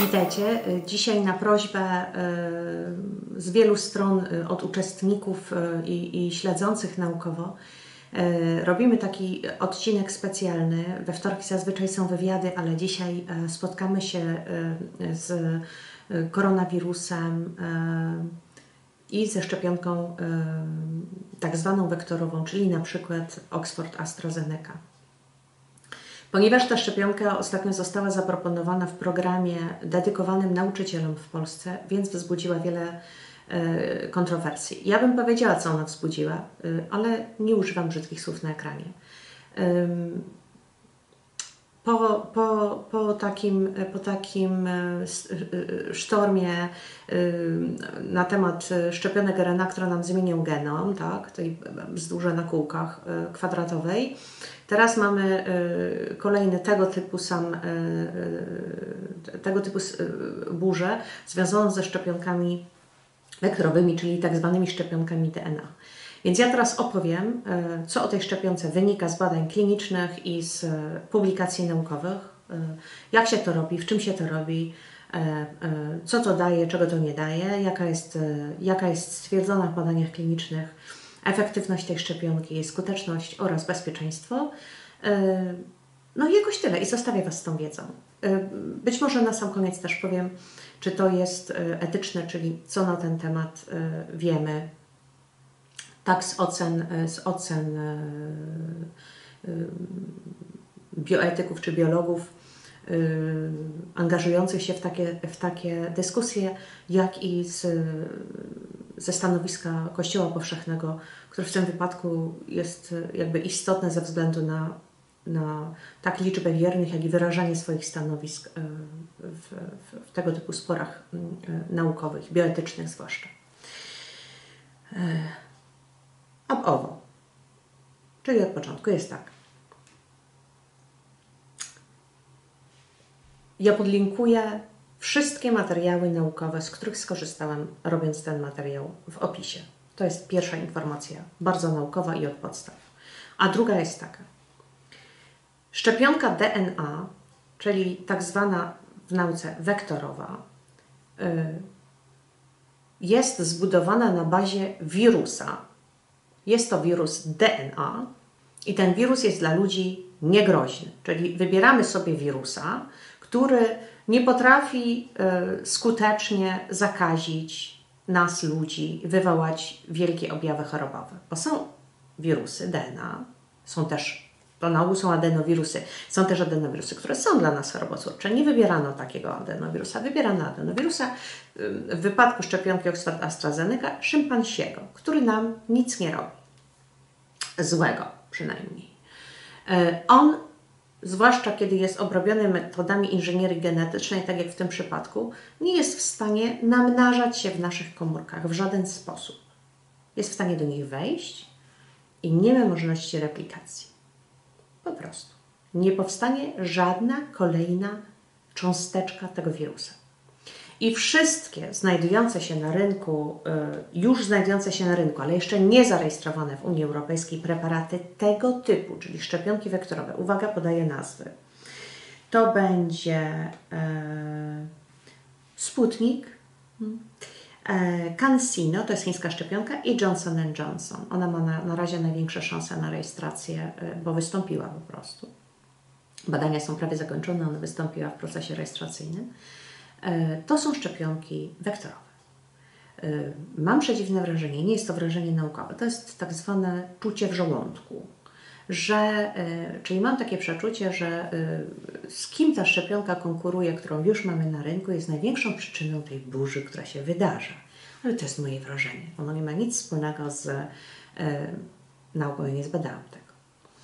Witajcie. Dzisiaj na prośbę z wielu stron od uczestników i śledzących naukowo robimy taki odcinek specjalny. We wtorki zazwyczaj są wywiady, ale dzisiaj spotkamy się z koronawirusem i ze szczepionką tak zwaną wektorową, czyli na przykład Oxford AstraZeneca. Ponieważ ta szczepionka ostatnio została zaproponowana w programie dedykowanym nauczycielom w Polsce, więc wzbudziła wiele kontrowersji. Ja bym powiedziała, co ona wzbudziła, ale nie używam brzydkich słów na ekranie. Po takim sztormie na temat szczepionek RNA, które nam zmienią genom, tak, tej bzdurze na kółkach kwadratowej, teraz mamy kolejny tego typu burzę związaną ze szczepionkami wektorowymi, czyli tak zwanymi szczepionkami DNA. Więc ja teraz opowiem, co o tej szczepionce wynika z badań klinicznych i z publikacji naukowych, jak się to robi, w czym się to robi, co to daje, czego to nie daje, jaka jest stwierdzona w badaniach klinicznych efektywność tej szczepionki, jej skuteczność oraz bezpieczeństwo. No i jakoś tyle i zostawię Was z tą wiedzą. Być może na sam koniec też powiem, czy to jest etyczne, czyli co na ten temat wiemy, tak z ocen bioetyków czy biologów angażujących się w takie dyskusje, jak i ze stanowiska Kościoła Powszechnego, który w tym wypadku jest jakby istotne ze względu na tak liczbę wiernych, jak i wyrażanie swoich stanowisk w tego typu sporach naukowych, bioetycznych zwłaszcza. Ab owo. Czyli od początku jest tak. Ja podlinkuję wszystkie materiały naukowe, z których skorzystałam, robiąc ten materiał, w opisie. To jest pierwsza informacja, bardzo naukowa i od podstaw. A druga jest taka. Szczepionka DNA, czyli tak zwana w nauce wektorowa, jest zbudowana na bazie wirusa. Jest to wirus DNA i ten wirus jest dla ludzi niegroźny. Czyli wybieramy sobie wirusa, który nie potrafi skutecznie zakazić nas, ludzi, wywołać wielkie objawy chorobowe. Bo są wirusy DNA, to na ogół są adenowirusy, są też adenowirusy, które są dla nas chorobotwórcze. Nie wybierano takiego adenowirusa, wybierano adenowirusa w wypadku szczepionki Oxford AstraZeneca szympansiego, który nam nic nie robi. Złego przynajmniej. On, zwłaszcza kiedy jest obrobiony metodami inżynierii genetycznej, tak jak w tym przypadku, nie jest w stanie namnażać się w naszych komórkach w żaden sposób. Jest w stanie do nich wejść i nie ma możliwości replikacji. Po prostu. Nie powstanie żadna kolejna cząsteczka tego wirusa. I wszystkie znajdujące się na rynku, już znajdujące się na rynku, ale jeszcze nie zarejestrowane w Unii Europejskiej preparaty tego typu, czyli szczepionki wektorowe, uwaga, podaję nazwy. To będzie Sputnik, CanSino, to jest chińska szczepionka, i Johnson & Johnson. Ona ma na razie największe szanse na rejestrację, bo wystąpiła po prostu. Badania są prawie zakończone, ona wystąpiła w procesie rejestracyjnym. To są szczepionki wektorowe. Mam przedziwne wrażenie, nie jest to wrażenie naukowe, to jest tak zwane czucie w żołądku, czyli mam takie przeczucie, że z kim ta szczepionka konkuruje, którą już mamy na rynku, jest największą przyczyną tej burzy, która się wydarza. Ale to jest moje wrażenie. Ono nie ma nic wspólnego z nauką, ja nie zbadałam tego.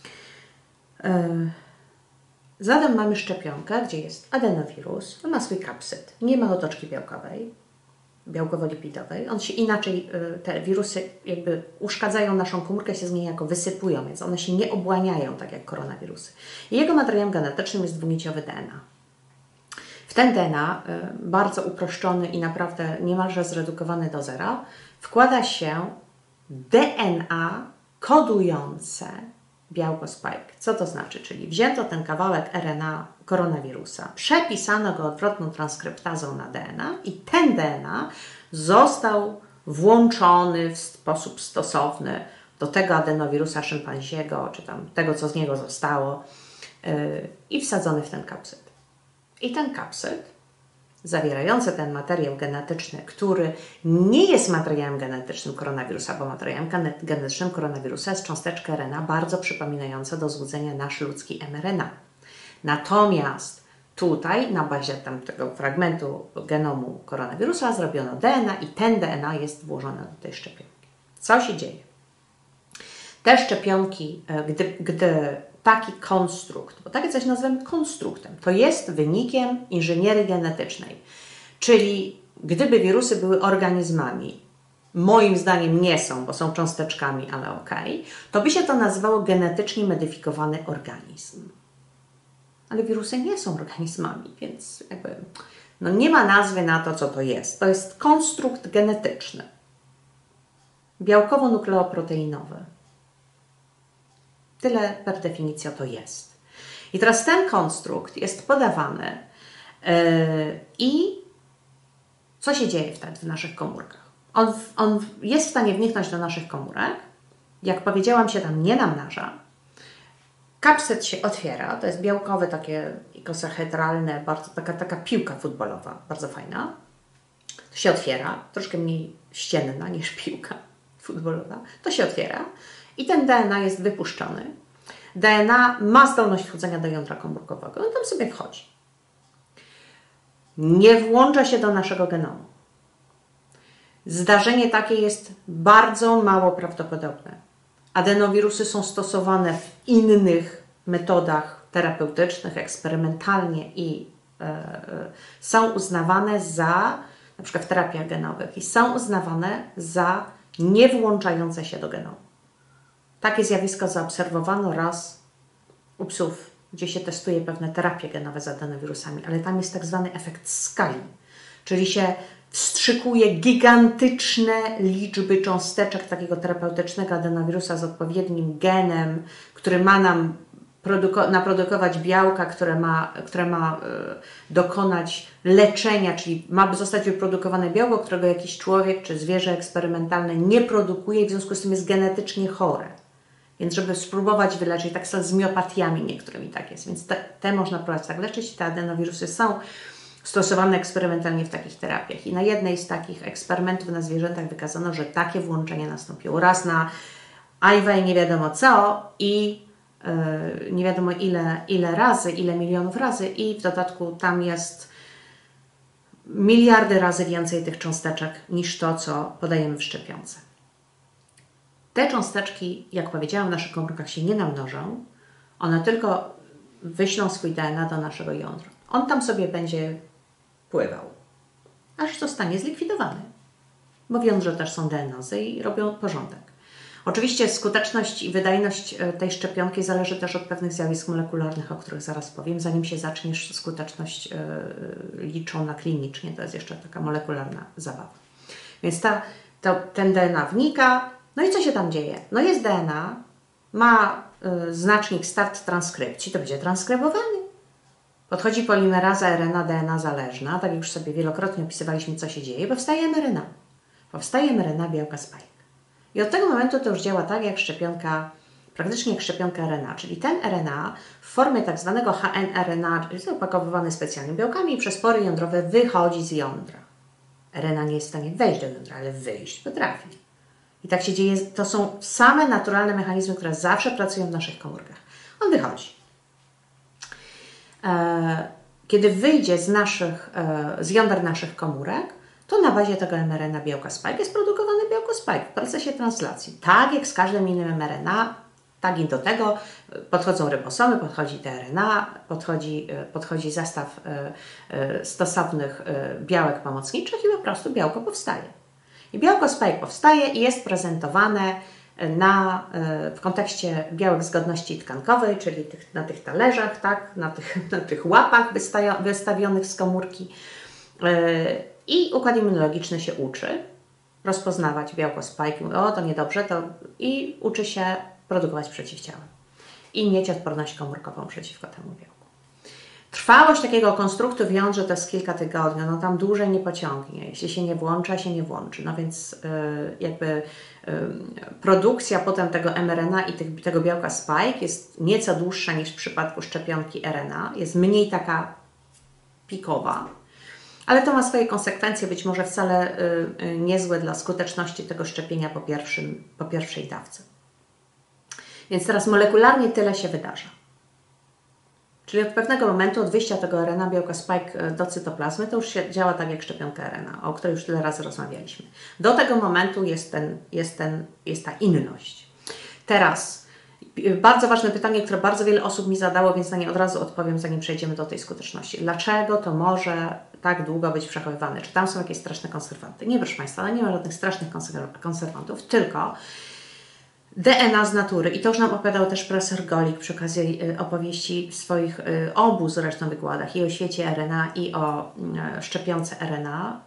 Zatem mamy szczepionkę, gdzie jest adenowirus, on ma swój kapsyd, nie ma otoczki białkowej, białkowo-lipidowej. On się inaczej, te wirusy jakby uszkadzają naszą komórkę, się z niej jako wysypują, więc one się nie obłaniają tak jak koronawirusy. I jego materiałem genetycznym jest dwuniciowy DNA. W ten DNA, bardzo uproszczony i naprawdę niemalże zredukowany do zera, wkłada się DNA kodujące białko spike. Co to znaczy? Czyli wzięto ten kawałek RNA koronawirusa, przepisano go odwrotną transkryptazą na DNA i ten DNA został włączony w sposób stosowny do tego adenowirusa szympansiego, czy tam tego, co z niego zostało, i wsadzony w ten kapsyd. I ten kapsyd, zawierający ten materiał genetyczny, który nie jest materiałem genetycznym koronawirusa, bo materiałem genetycznym koronawirusa jest cząsteczka RNA bardzo przypominająca do złudzenia nasz ludzki mRNA. Natomiast tutaj na bazie tego fragmentu genomu koronawirusa zrobiono DNA i ten DNA jest włożony do tej szczepionki. Co się dzieje? Te szczepionki, gdy taki konstrukt, bo takie coś nazywamy konstruktem, to jest wynikiem inżynierii genetycznej. Czyli gdyby wirusy były organizmami, moim zdaniem nie są, bo są cząsteczkami, ale okej, to by się to nazywało genetycznie modyfikowany organizm. Ale wirusy nie są organizmami, więc jakby nie ma nazwy na to, co to jest. To jest konstrukt genetyczny, białkowo-nukleoproteinowy. Tyle per definicja to jest. I teraz ten konstrukt jest podawany i co się dzieje wtedy w naszych komórkach? On jest w stanie wniknąć do naszych komórek. Jak powiedziałam, się tam nie namnaża. Kapsyd się otwiera, to jest białkowe, takie ikosahedralne, bardzo taka piłka futbolowa, bardzo fajna. To się otwiera, troszkę mniej ścienna niż piłka futbolowa. To się otwiera i ten DNA jest wypuszczony. DNA ma zdolność wchodzenia do jądra komórkowego. On tam sobie wchodzi. Nie włącza się do naszego genomu. Zdarzenie takie jest bardzo mało prawdopodobne. Adenowirusy są stosowane w innych metodach terapeutycznych, eksperymentalnie i są uznawane za, na przykład w terapiach genowych, i są uznawane za niewłączające się do genomu. Takie zjawisko zaobserwowano raz u psów, gdzie się testuje pewne terapie genowe z adenowirusami, ale tam jest tak zwany efekt skali, czyli się wstrzykuje gigantyczne liczby cząsteczek takiego terapeutycznego adenowirusa z odpowiednim genem, który ma nam naprodukować białka, które ma dokonać leczenia, czyli ma zostać wyprodukowane białko, którego jakiś człowiek czy zwierzę eksperymentalne nie produkuje i w związku z tym jest genetycznie chore. Więc żeby spróbować wyleczyć, tak samo z miopatiami niektórymi tak jest, więc te można próbować tak leczyć. Te adenowirusy są stosowane eksperymentalnie w takich terapiach. I na jednej z takich eksperymentów na zwierzętach wykazano, że takie włączenie nastąpiło raz na ajwaj nie wiadomo co i nie wiadomo ile razy, ile milionów razy i w dodatku tam jest miliardy razy więcej tych cząsteczek niż to, co podajemy w szczepionce. Te cząsteczki, jak powiedziałam, w naszych komórkach się nie namnożą, one tylko wyślą swój DNA do naszego jądra. On tam sobie będzie pływał, aż zostanie zlikwidowany, bo w jądrze też są DNA-zy i robią porządek. Oczywiście skuteczność i wydajność tej szczepionki zależy też od pewnych zjawisk molekularnych, o których zaraz powiem, zanim się zaczniesz skuteczność liczona klinicznie, to jest jeszcze taka molekularna zabawa. Więc ten DNA wnika, no i co się tam dzieje? No jest DNA, ma znacznik start transkrypcji, to będzie transkrybowany. Podchodzi polimeraza RNA, DNA zależna, tak jak już sobie wielokrotnie opisywaliśmy, co się dzieje, powstaje mRNA. Powstaje mRNA białka spike. I od tego momentu to już działa tak jak szczepionka, praktycznie jak szczepionka RNA, czyli ten RNA w formie tak zwanego hnRNA jest opakowywany specjalnymi białkami i przez pory jądrowe wychodzi z jądra. RNA nie jest w stanie wejść do jądra, ale wyjść potrafi. I tak się dzieje, to są same naturalne mechanizmy, które zawsze pracują w naszych komórkach. On wychodzi. Kiedy wyjdzie z jąder naszych komórek, to na bazie tego mRNA białka spike jest produkowane białko spike w procesie translacji. Tak jak z każdym innym mRNA, tak i do tego podchodzą rybosomy, podchodzi tRNA, podchodzi zestaw stosownych białek pomocniczych i po prostu białko powstaje. I białko spike powstaje i jest prezentowane w kontekście białek zgodności tkankowej, czyli na tych talerzach, tak, na tych łapach wystawionych z komórki. I układ immunologiczny się uczy rozpoznawać białko spike, mówi, o to niedobrze, i uczy się produkować przeciwciała. i mieć odporność komórkową przeciwko temu białku. Trwałość takiego konstruktu w jądrze to jest kilka tygodni, no tam dłużej nie pociągnie. Jeśli się nie włącza, się nie włączy. No więc produkcja potem tego mRNA i tego białka spike jest nieco dłuższa niż w przypadku szczepionki RNA. Jest mniej taka pikowa, ale to ma swoje konsekwencje, być może wcale niezłe dla skuteczności tego szczepienia po pierwszej dawce. Więc teraz molekularnie tyle się wydarza. Czyli od pewnego momentu, od wyjścia tego RNA białka spike do cytoplazmy, to już się działa tak jak szczepionka RNA, o której już tyle razy rozmawialiśmy. Do tego momentu jest ta inność. Teraz bardzo ważne pytanie, które bardzo wiele osób mi zadało, więc na nie od razu odpowiem, zanim przejdziemy do tej skuteczności. Dlaczego to może tak długo być przechowywane? Czy tam są jakieś straszne konserwanty? Nie, proszę Państwa, ale nie ma żadnych strasznych konserwantów, tylko DNA z natury, i to już nam opowiadał też profesor Golik przy okazji opowieści swoich obu zresztą wykładach, i o świecie RNA, i o szczepionce RNA.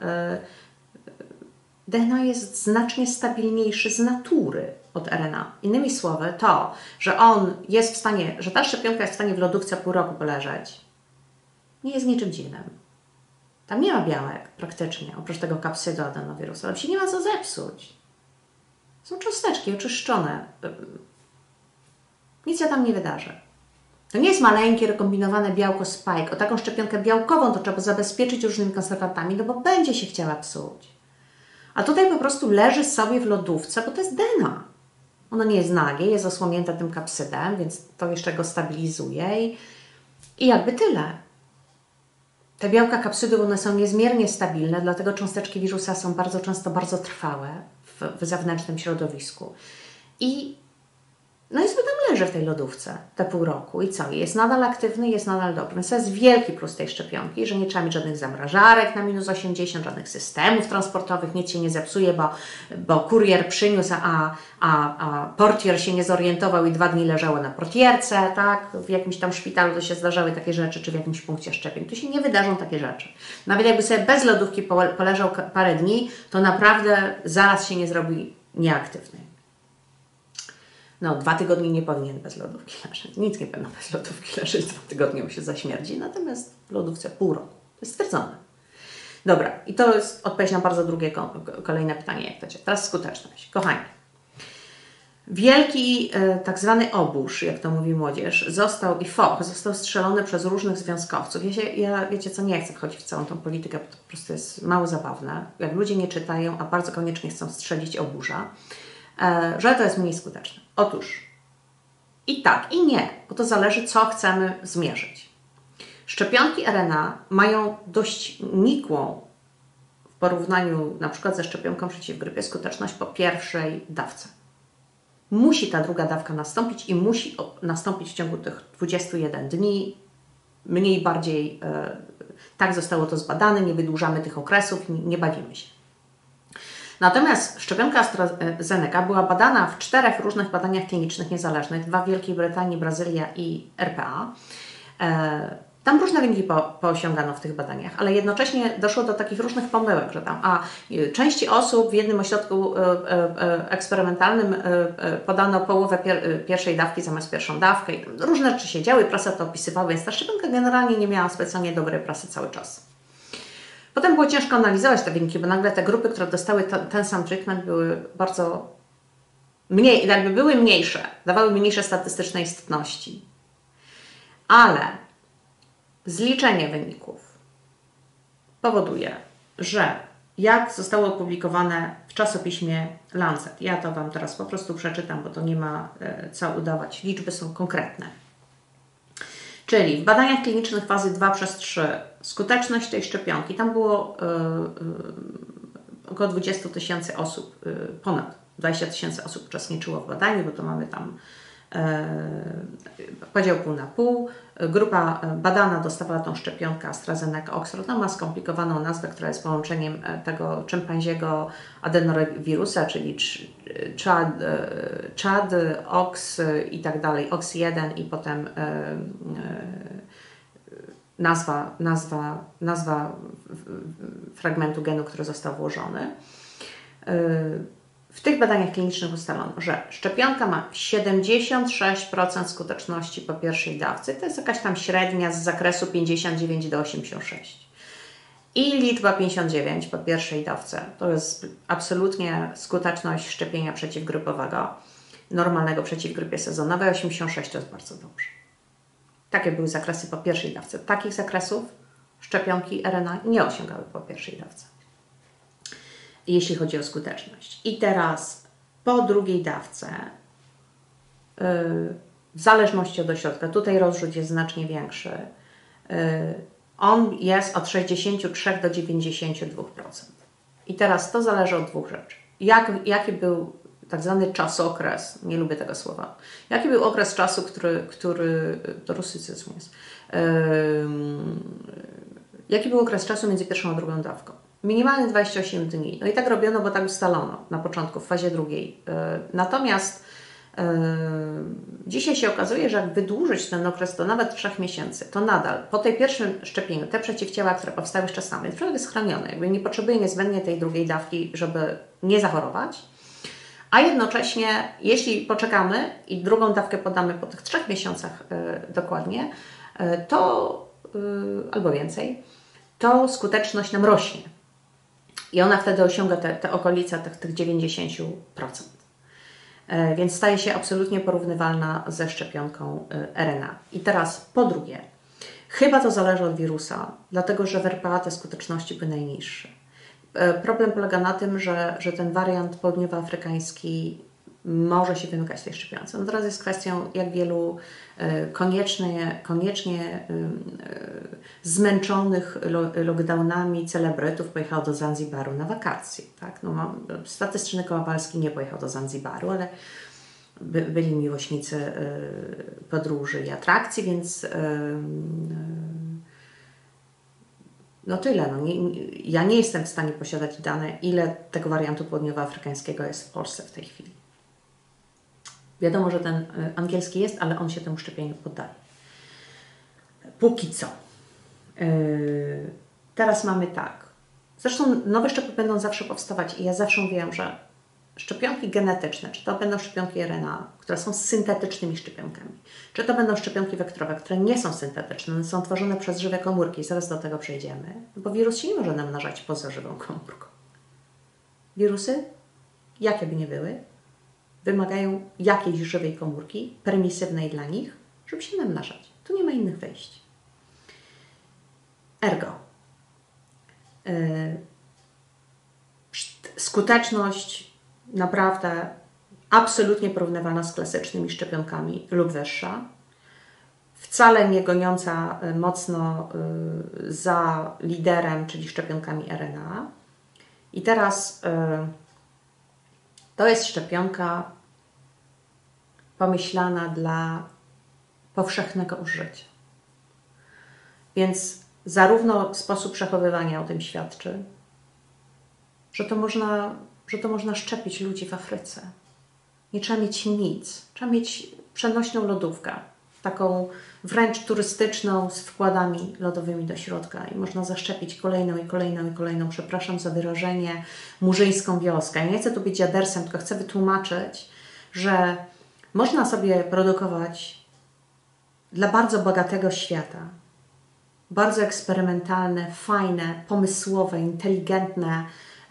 DNA jest znacznie stabilniejszy z natury od RNA. Innymi słowy, to, że on jest w stanie, że ta szczepionka jest w stanie w lodówce pół roku poleżeć, nie jest niczym dziwnym. Tam nie ma białek praktycznie, oprócz tego kapsydu adenowirusa, ale się nie ma co zepsuć. Są cząsteczki oczyszczone. Nic się tam nie wydarzy. To nie jest maleńkie, rekombinowane białko spike. O taką szczepionkę białkową to trzeba zabezpieczyć różnymi konserwantami, no bo będzie się chciała psuć. A tutaj po prostu leży sobie w lodówce, bo to jest DNA. Ono nie jest nagie, jest osłonięte tym kapsydem, więc to jeszcze go stabilizuje i jakby tyle. Te białka kapsydów, one są niezmiernie stabilne, dlatego cząsteczki wirusa są bardzo często bardzo trwałe w zewnętrznym środowisku. No i sobie tam leży w tej lodówce te pół roku i co? Jest nadal aktywny, jest nadal dobry. Więc to jest wielki plus tej szczepionki, że nie trzeba mieć żadnych zamrażarek na minus 80, żadnych systemów transportowych, nic się nie zepsuje, bo kurier przyniósł, a portier się nie zorientował i 2 dni leżało na portierce, tak? W jakimś tam szpitalu to się zdarzały takie rzeczy, czy w jakimś punkcie szczepień. Tu się nie wydarzą takie rzeczy. Nawet jakby sobie bez lodówki poleżał parę dni, to naprawdę zaraz się nie zrobi nieaktywny. No, 2 tygodnie nie powinien bez lodówki leżeć. Nic nie powinno bez lodówki leżeć. 2 tygodnie mu się zaśmierdzi. Natomiast w lodówce pół roku. To jest stwierdzone. Dobra. I to jest odpowiedź na bardzo drugie, kolejne pytanie. Jak to się? Teraz skuteczność. Kochani. Wielki tak zwany obóz, jak to mówi młodzież, został strzelony przez różnych związkowców. Ja wiecie co, nie chcę wchodzić w całą tą politykę, bo to po prostu jest mało zabawne. Jak ludzie nie czytają, a bardzo koniecznie chcą strzelić oburza, że to jest mniej skuteczne. Otóż i tak, i nie, bo to zależy, co chcemy zmierzyć. Szczepionki RNA mają dość nikłą w porównaniu na przykład ze szczepionką przeciw grypie skuteczność po pierwszej dawce. Musi ta druga dawka nastąpić i musi nastąpić w ciągu tych 21 dni, mniej bardziej tak zostało to zbadane, nie wydłużamy tych okresów, nie bawimy się. Natomiast szczepionka AstraZeneca była badana w 4 różnych badaniach klinicznych niezależnych, 2 w Wielkiej Brytanii, Brazylia i RPA. Tam różne wyniki poosiągano w tych badaniach, ale jednocześnie doszło do takich różnych pomyłek, że tam części osób w jednym ośrodku eksperymentalnym podano połowę pierwszej dawki zamiast pierwszą dawkę i różne rzeczy się działy, prasa to opisywała, więc ta szczepionka generalnie nie miała specjalnie dobrej prasy cały czas. Potem było ciężko analizować te wyniki, bo nagle te grupy, które dostały ten sam treatment, były bardzo były mniejsze, dawały mniejsze statystyczne istotności. Ale zliczenie wyników powoduje, że jak zostało opublikowane w czasopiśmie Lancet, ja to Wam teraz po prostu przeczytam, bo to nie ma co udawać, liczby są konkretne. Czyli w badaniach klinicznych fazy 2/3 skuteczność tej szczepionki, tam było około 20 000 osób, ponad 20 000 osób uczestniczyło w badaniu, bo to mamy tam podział pół na pół. Grupa badana dostawała tą szczepionkę AstraZeneca Oxford. No, ma skomplikowaną nazwę, która jest połączeniem tego czympanziego adenowirusa, czyli CHAD, OX i tak dalej, OX1 i potem nazwa fragmentu genu, który został włożony. w tych badaniach klinicznych ustalono, że szczepionka ma 76% skuteczności po pierwszej dawce. To jest jakaś tam średnia z zakresu 59 do 86. I liczba 59 po pierwszej dawce to jest absolutnie skuteczność szczepienia przeciwgrypowego, normalnego przeciw grypie sezonowej. 86 to jest bardzo dobrze. Takie były zakresy po pierwszej dawce. Takich zakresów szczepionki RNA nie osiągały po pierwszej dawce, jeśli chodzi o skuteczność. I teraz po drugiej dawce, w zależności od ośrodka, tutaj rozrzut jest znacznie większy, on jest od 63 do 92%. I teraz to zależy od dwóch rzeczy. Jaki był tak zwany czasokres, nie lubię tego słowa, jaki był okres czasu, który to rusycyzm jest, jaki był okres czasu między pierwszą a drugą dawką? Minimalnie 28 dni. No i tak robiono, bo tak ustalono na początku, w fazie drugiej. Natomiast dzisiaj się okazuje, że jak wydłużyć ten okres do nawet 3 miesięcy, to nadal po tej pierwszym szczepieniu te przeciwciała, które powstały z czasami, jest człowiek jest chroniony. Jakby nie potrzebuje niezbędnie tej drugiej dawki, żeby nie zachorować. A jednocześnie, jeśli poczekamy i drugą dawkę podamy po tych 3 miesiącach dokładnie, to albo więcej, to skuteczność nam rośnie. I ona wtedy osiąga te okolice tych 90%. Więc staje się absolutnie porównywalna ze szczepionką RNA. I teraz po drugie, chyba to zależy od wirusa, dlatego że w RPA te skuteczności były najniższe. Problem polega na tym, że ten wariant południowoafrykański może się wymykać tej szczepionce. No teraz jest kwestią, jak wielu koniecznie zmęczonych lockdownami celebrytów pojechało do Zanzibaru na wakacje. Tak? No, statystyczny Koławalski nie pojechał do Zanzibaru, ale byli miłośnicy podróży i atrakcji, więc no tyle. No, ja nie jestem w stanie posiadać dane, ile tego wariantu południowoafrykańskiego jest w Polsce w tej chwili. Wiadomo, że ten angielski jest, ale on się temu szczepieniu poddaje. Póki co. Teraz mamy tak. Zresztą nowe szczepy będą zawsze powstawać i ja zawsze mówiłam, że szczepionki genetyczne, czy to będą szczepionki RNA, które są syntetycznymi szczepionkami, czy to będą szczepionki wektorowe, które nie są syntetyczne, one są tworzone przez żywe komórki, zaraz do tego przejdziemy, bo wirus się nie może namnażać poza żywą komórką. Wirusy, jakie by nie były, wymagają jakiejś żywej komórki, permisywnej dla nich, żeby się namnażać. Tu nie ma innych wejść. Ergo. Skuteczność naprawdę absolutnie porównywalna z klasycznymi szczepionkami lub wyższa. Wcale nie goniąca mocno za liderem, czyli szczepionkami RNA. I teraz to jest szczepionka pomyślana dla powszechnego użycia. Więc zarówno sposób przechowywania o tym świadczy, że to można szczepić ludzi w Afryce. Nie trzeba mieć nic. Trzeba mieć przenośną lodówkę, taką wręcz turystyczną, z wkładami lodowymi do środka i można zaszczepić kolejną i kolejną i kolejną, przepraszam za wyrażenie, murzyńską wioskę. Ja nie chcę tu być dziadersem, tylko chcę wytłumaczyć, że można sobie produkować dla bardzo bogatego świata bardzo eksperymentalne, fajne, pomysłowe, inteligentne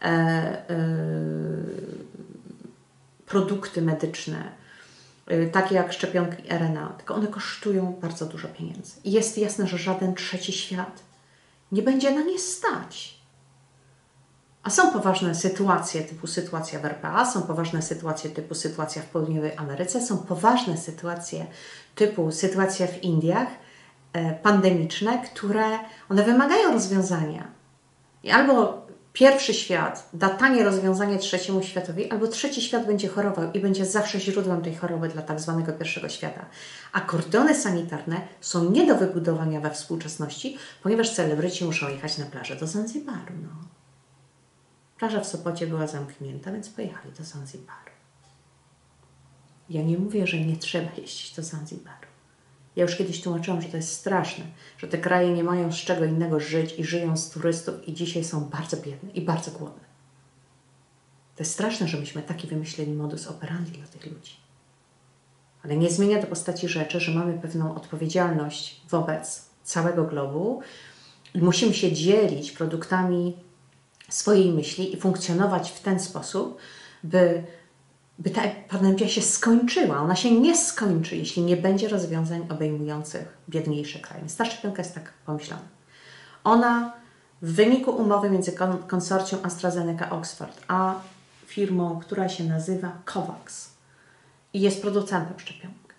produkty medyczne, takie jak szczepionki RNA, tylko one kosztują bardzo dużo pieniędzy. I jest jasne, że żaden trzeci świat nie będzie na nie stać. A są poważne sytuacje typu sytuacja w RPA, są poważne sytuacje typu sytuacja w Południowej Ameryce, są poważne sytuacje typu sytuacja w Indiach, pandemiczne, które one wymagają rozwiązania. I albo pierwszy świat da tanie rozwiązanie trzeciemu światowi, albo trzeci świat będzie chorował i będzie zawsze źródłem tej choroby dla tak zwanego pierwszego świata. A kordony sanitarne są nie do wybudowania we współczesności, ponieważ celebryci muszą jechać na plażę do Zanzibaru. No. Plaża w Sopocie była zamknięta, więc pojechali do Zanzibaru. Ja nie mówię, że nie trzeba jeździć do Zanzibaru. Ja już kiedyś tłumaczyłam, że to jest straszne, że te kraje nie mają z czego innego żyć i żyją z turystów i dzisiaj są bardzo biedne i bardzo głodne. To jest straszne, że myśmy taki wymyślili modus operandi dla tych ludzi. Ale nie zmienia to postaci rzeczy, że mamy pewną odpowiedzialność wobec całego globu i musimy się dzielić produktami swojej myśli i funkcjonować w ten sposób, by ta pandemia się skończyła. Ona się nie skończy, jeśli nie będzie rozwiązań obejmujących biedniejsze kraje. Ta szczepionka jest tak pomyślana. Ona w wyniku umowy między konsorcjum AstraZeneca-Oxford a firmą, która się nazywa COVAX i jest producentem szczepionek.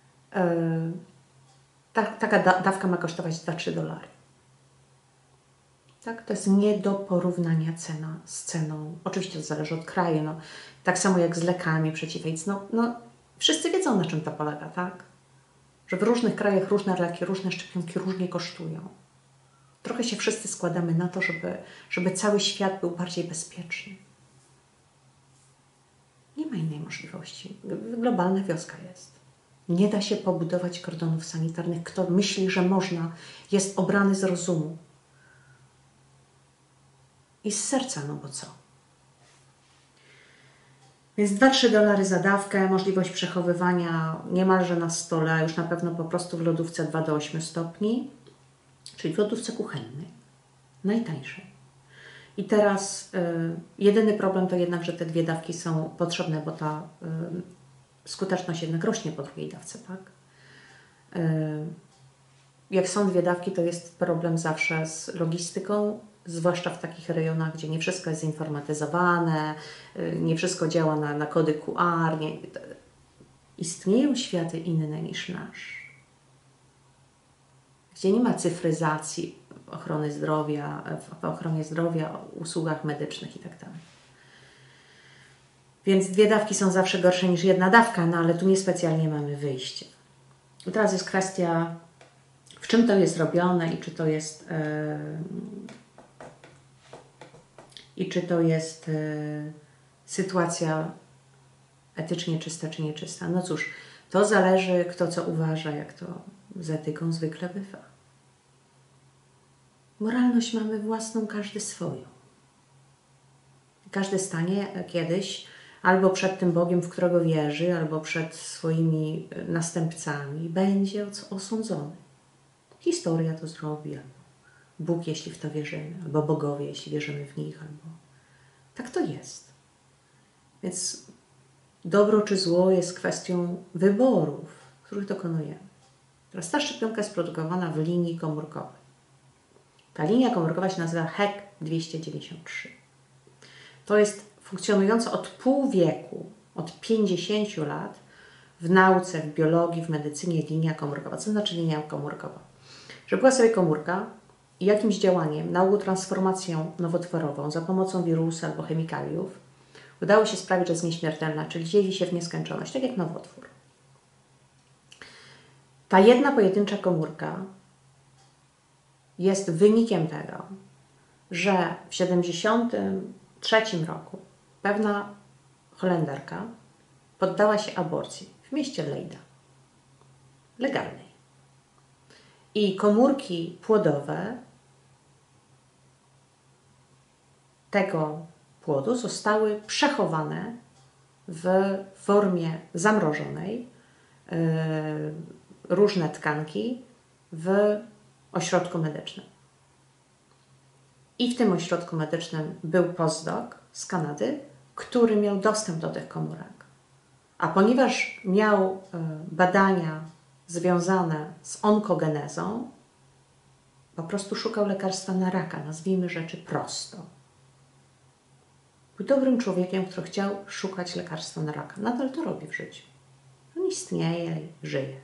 Taka dawka ma kosztować $2-3. Tak? To jest nie do porównania cena z ceną. Oczywiście to zależy od kraju. No, tak samo jak z lekami przeciw AIDS. No, wszyscy wiedzą, na czym to polega, tak? Że w różnych krajach różne leki, różne szczepionki różnie kosztują. Trochę się wszyscy składamy na to, żeby cały świat był bardziej bezpieczny. Nie ma innej możliwości. Globalna wioska jest. Nie da się pobudować kordonów sanitarnych. Kto myśli, że można, jest obrany z rozumu. I z serca, no bo co? Więc $2-3 za dawkę, możliwość przechowywania niemalże na stole, a już na pewno po prostu w lodówce 2 do 8 stopni, czyli w lodówce kuchennej, najtańszej. I teraz jedyny problem to jednak, że te 2 dawki są potrzebne, bo ta skuteczność jednak rośnie po drugiej dawce, tak? Jak są 2 dawki, to jest problem zawsze z logistyką, zwłaszcza w takich rejonach, gdzie nie wszystko jest zinformatyzowane, nie wszystko działa na kody QR. Istnieją światy inne niż nasz, gdzie nie ma cyfryzacji ochrony zdrowia, w ochronie zdrowia, usługach medycznych itd. Więc 2 dawki są zawsze gorsze niż 1 dawka, no ale tu niespecjalnie mamy wyjście. I teraz jest kwestia, w czym to jest robione i czy to jest sytuacja etycznie czysta czy nieczysta. No cóż, to zależy, kto co uważa, jak to z etyką zwykle bywa. Moralność mamy własną, każdy swoją. Każdy stanie kiedyś albo przed tym Bogiem, w którego wierzy, albo przed swoimi następcami, będzie osądzony. Historia to zrobi, albo Bóg, jeśli w to wierzymy, albo bogowie, jeśli wierzymy w nich, albo... Tak to jest. Więc dobro czy zło jest kwestią wyborów, których dokonujemy. Teraz ta szczepionka jest produkowana w linii komórkowej. Ta linia komórkowa się nazywa HEK 293. To jest funkcjonująca od pół wieku, od 50 lat w nauce, w biologii, w medycynie linia komórkowa. Co znaczy linia komórkowa? Że była sobie komórka i jakimś działaniem, nagłą transformacją nowotworową za pomocą wirusa albo chemikaliów udało się sprawić, że jest nieśmiertelna, czyli dzieli się w nieskończoność, tak jak nowotwór. Ta jedna pojedyncza komórka jest wynikiem tego, że w 1973 roku pewna Holenderka poddała się aborcji w mieście Leida, legalnej. I komórki płodowe tego płodu zostały przechowane w formie zamrożonej, różne tkanki w ośrodku medycznym. I w tym ośrodku medycznym był postdoc z Kanady, który miał dostęp do tych komórek. A ponieważ miał badania związane z onkogenezą, po prostu szukał lekarstwa na raka, nazwijmy rzeczy prosto. Był dobrym człowiekiem, który chciał szukać lekarstwa na raka. Nadal to robi w życiu. On istnieje i żyje.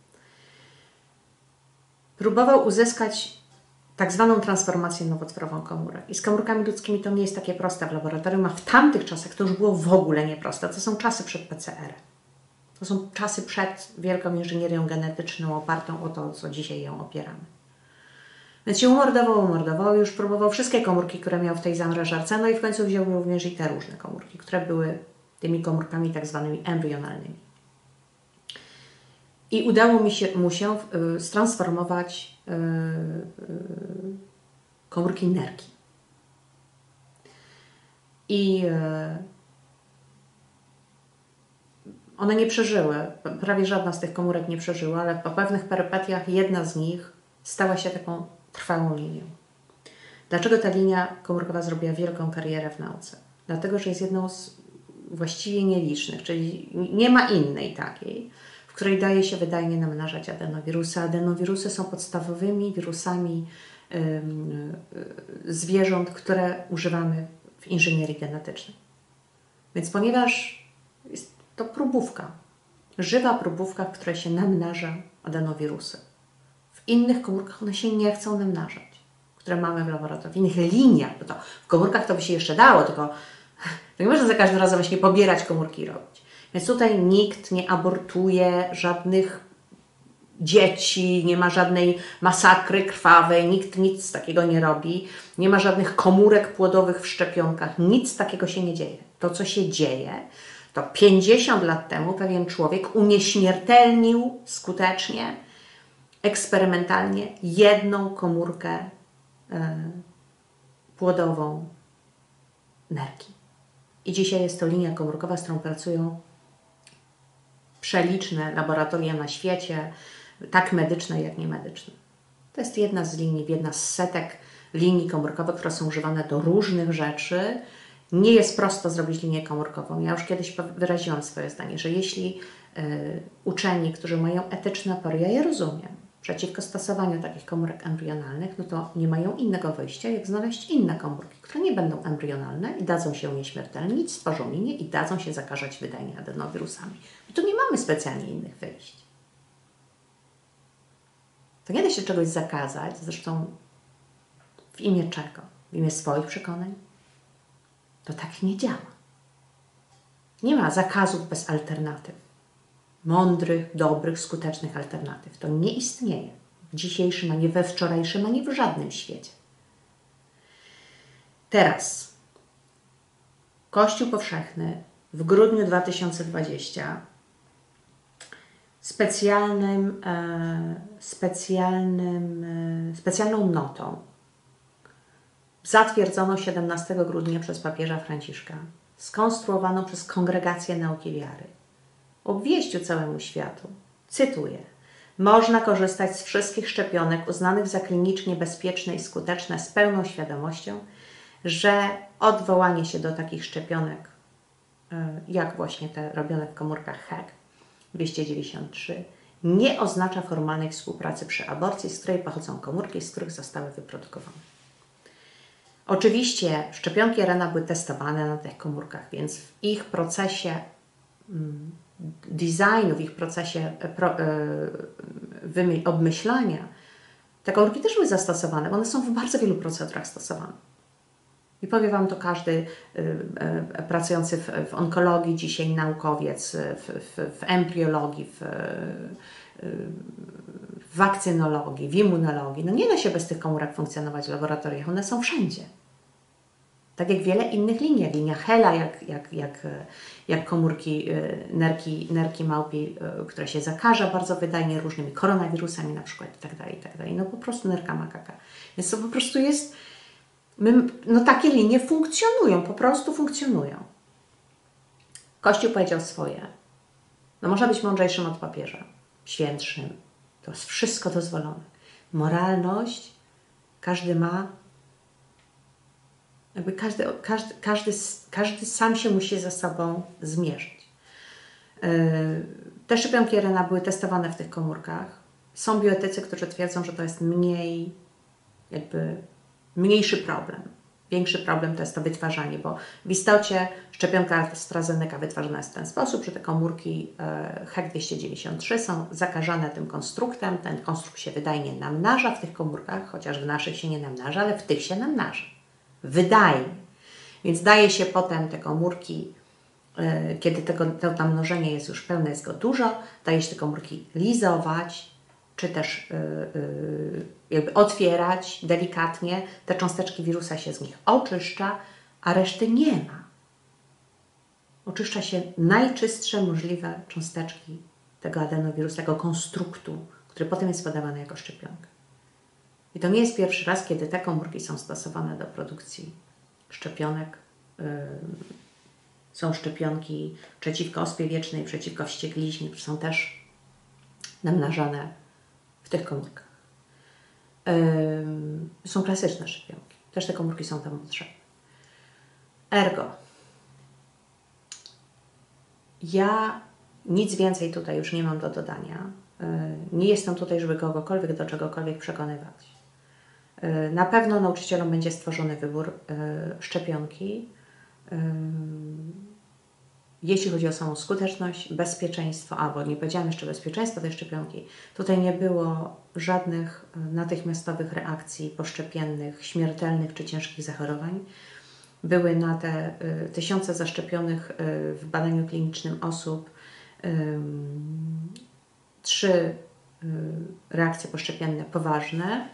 Próbował uzyskać tak zwaną transformację nowotworową komórek. I z komórkami ludzkimi to nie jest takie proste w laboratorium, a w tamtych czasach to już było w ogóle nieproste. To są czasy przed PCR. To są czasy przed wielką inżynierią genetyczną opartą o to, co dzisiaj ją opieramy. Więc się umordował, już próbował wszystkie komórki, które miał w tej zamrażarce, no i w końcu wziął również i te różne komórki, które były tymi komórkami tak zwanymi embrionalnymi. I udało mu się stransformować komórki nerki. I one nie przeżyły, prawie żadna z tych komórek nie przeżyła, ale po pewnych perypetiach jedna z nich stała się taką trwałą linią. Dlaczego ta linia komórkowa zrobiła wielką karierę w nauce? Dlatego, że jest jedną z właściwie nielicznych, czyli nie ma innej takiej, w której daje się wydajnie namnażać adenowirusy. Adenowirusy są podstawowymi wirusami zwierząt, które używamy w inżynierii genetycznej. Więc ponieważ jest to próbówka, żywa próbówka, w której się namnaża adenowirusy. W innych komórkach one się nie chcą namnażać, które mamy w laboratorium. W innych liniach, bo to w komórkach to by się jeszcze dało, tylko to nie można za każdym razem właśnie pobierać komórki i robić. Więc tutaj nikt nie abortuje żadnych dzieci, nie ma żadnej masakry krwawej, nikt nic takiego nie robi, nie ma żadnych komórek płodowych w szczepionkach, nic takiego się nie dzieje. To, co się dzieje, to 50 lat temu pewien człowiek unieśmiertelnił skutecznie, eksperymentalnie jedną komórkę płodową nerki. I dzisiaj jest to linia komórkowa, z którą pracują przeliczne laboratoria na świecie, tak medyczne, jak niemedyczne. To jest jedna z linii, jedna z setek linii komórkowych, które są używane do różnych rzeczy. Nie jest prosto zrobić linię komórkową. Ja już kiedyś wyraziłam swoje zdanie, że jeśli uczeni, którzy mają etyczne opory, ja je rozumiem, przeciwko stosowaniu takich komórek embrionalnych, no to nie mają innego wyjścia, jak znaleźć inne komórki, które nie będą embrionalne i dadzą się unieśmiertelnić, stworzą linię i dadzą się zakażać wydajnie adenowirusami. I tu nie mamy specjalnie innych wyjść. To nie da się czegoś zakazać, zresztą w imię czego? W imię swoich przekonań? To tak nie działa. Nie ma zakazów bez alternatyw. Mądrych, dobrych, skutecznych alternatyw. To nie istnieje w dzisiejszym, ani we wczorajszym, ani w żadnym świecie. Teraz Kościół Powszechny w grudniu 2020 specjalną notą zatwierdzono 17 grudnia przez papieża Franciszka, skonstruowaną przez Kongregację Nauki Wiary, obwieścił całemu światu, cytuję: można korzystać z wszystkich szczepionek uznanych za klinicznie bezpieczne i skuteczne z pełną świadomością, że odwołanie się do takich szczepionek, jak właśnie te robione w komórkach HEK 293, nie oznacza formalnej współpracy przy aborcji, z której pochodzą komórki, z których zostały wyprodukowane. Oczywiście szczepionki RNA były testowane na tych komórkach, więc w ich procesie designu, w ich procesie obmyślania te komórki też były zastosowane, bo one są w bardzo wielu procedurach stosowane. I powie Wam to każdy pracujący w onkologii, dzisiaj naukowiec, w embriologii, w wakcynologii, w immunologii. No nie da się bez tych komórek funkcjonować w laboratoriach, one są wszędzie. Tak jak wiele innych linii, jak linia Hela, jak komórki nerki małpiej, która się zakaża bardzo wydajnie różnymi koronawirusami na przykład itd. No po prostu nerka makaka. Więc to po prostu jest... No takie linie funkcjonują, po prostu funkcjonują. Kościół powiedział swoje. No można być mądrzejszym od papieża, świętszym. To jest wszystko dozwolone. Moralność każdy ma, jakby każdy sam się musi ze sobą zmierzyć. Te szczepionki RNA były testowane w tych komórkach. Są bioetycy, którzy twierdzą, że to jest mniejszy problem. Większy problem to jest to wytwarzanie, bo w istocie szczepionka AstraZeneca wytwarzana jest w ten sposób, że te komórki HEK 293 są zakażane tym konstruktem. Ten konstrukt się wydajnie namnaża w tych komórkach, chociaż w naszych się nie namnaża, ale w tych się namnaża. Wydajnie. Więc daje się potem te komórki, kiedy to namnożenie jest już pełne, jest go dużo, daje się te komórki lizować, czy też jakby otwierać delikatnie, te cząsteczki wirusa się z nich oczyszcza, a reszty nie ma. Oczyszcza się najczystsze możliwe cząsteczki tego adenowirusa, tego konstruktu, który potem jest podawany jako szczepionka. I to nie jest pierwszy raz, kiedy te komórki są stosowane do produkcji szczepionek Są szczepionki przeciwko ospie wiecznej, przeciwko wściekliznie, które są też namnażane w tych komórkach. Są klasyczne szczepionki. Też te komórki są tam potrzebne. Ergo, ja nic więcej tutaj już nie mam do dodania. Nie jestem tutaj, żeby kogokolwiek do czegokolwiek przekonywać. Na pewno nauczycielom będzie stworzony wybór szczepionki. Jeśli chodzi o samą skuteczność, bezpieczeństwo, albo nie powiedziałam jeszcze bezpieczeństwa tej szczepionki, tutaj nie było żadnych natychmiastowych reakcji poszczepiennych, śmiertelnych czy ciężkich zachorowań. Były na te tysiące zaszczepionych w badaniu klinicznym osób 3 reakcje poszczepienne poważne.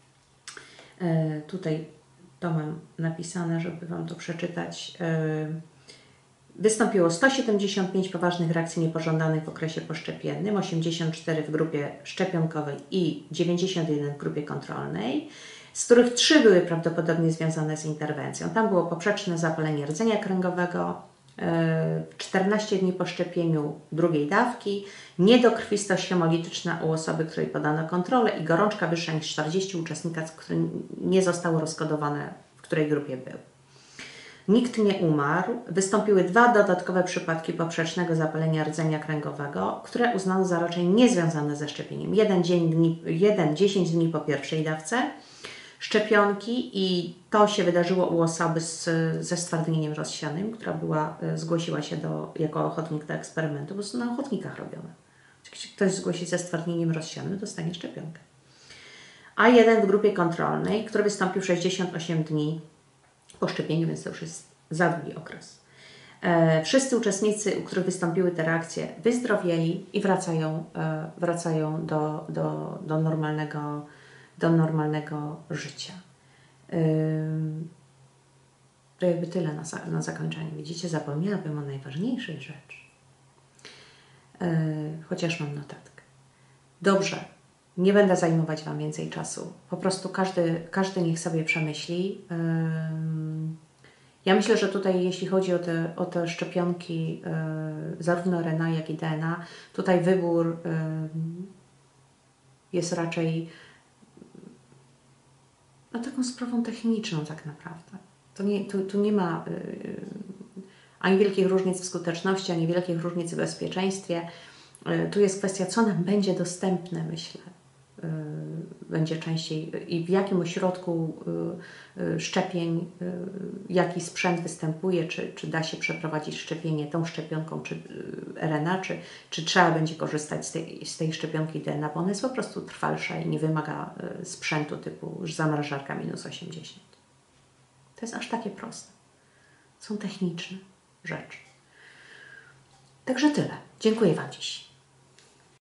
Tutaj to mam napisane, żeby Wam to przeczytać. Wystąpiło 175 poważnych reakcji niepożądanych w okresie poszczepiennym, 84 w grupie szczepionkowej i 91 w grupie kontrolnej, z których 3 były prawdopodobnie związane z interwencją. Tam było poprzeczne zapalenie rdzenia kręgowego, 14 dni po szczepieniu drugiej dawki, niedokrwistość hemolityczna u osoby, której podano kontrolę i gorączka wyższa niż 40 uczestnika, które nie zostało rozkodowane, w której grupie był. Nikt nie umarł. Wystąpiły 2 dodatkowe przypadki poprzecznego zapalenia rdzenia kręgowego, które uznano za raczej niezwiązane ze szczepieniem. 10 dni po pierwszej dawce szczepionki i to się wydarzyło u osoby ze stwardnieniem rozsianym, która zgłosiła się jako ochotnik do eksperymentu, bo są na ochotnikach robione. Jeśli ktoś zgłosi ze stwardnieniem rozsianym, dostanie szczepionkę. A jeden w grupie kontrolnej, który wystąpił 68 dni po szczepieniu, więc to już jest za długi okres. Wszyscy uczestnicy, u których wystąpiły te reakcje, wyzdrowieli i wracają do normalnego życia. To jakby tyle na zakończenie. Widzicie, zapomniałabym o najważniejszej rzeczy. Chociaż mam notatkę. Dobrze, nie będę zajmować Wam więcej czasu. Po prostu każdy niech sobie przemyśli. Ja myślę, że tutaj jeśli chodzi o te szczepionki, zarówno RNA, jak i DNA, tutaj wybór jest raczej taką sprawą techniczną tak naprawdę. Tu nie ma ani wielkich różnic w skuteczności, ani wielkich różnic w bezpieczeństwie. Tu jest kwestia, co nam będzie dostępne, myślę. Będzie częściej i w jakim ośrodku szczepień, jaki sprzęt występuje, czy da się przeprowadzić szczepienie tą szczepionką, czy RNA, czy trzeba będzie korzystać z tej szczepionki DNA, bo ona jest po prostu trwalsza i nie wymaga sprzętu typu zamrażarka -80. To jest aż takie proste. Są techniczne rzeczy. Także tyle. Dziękuję Wam dziś.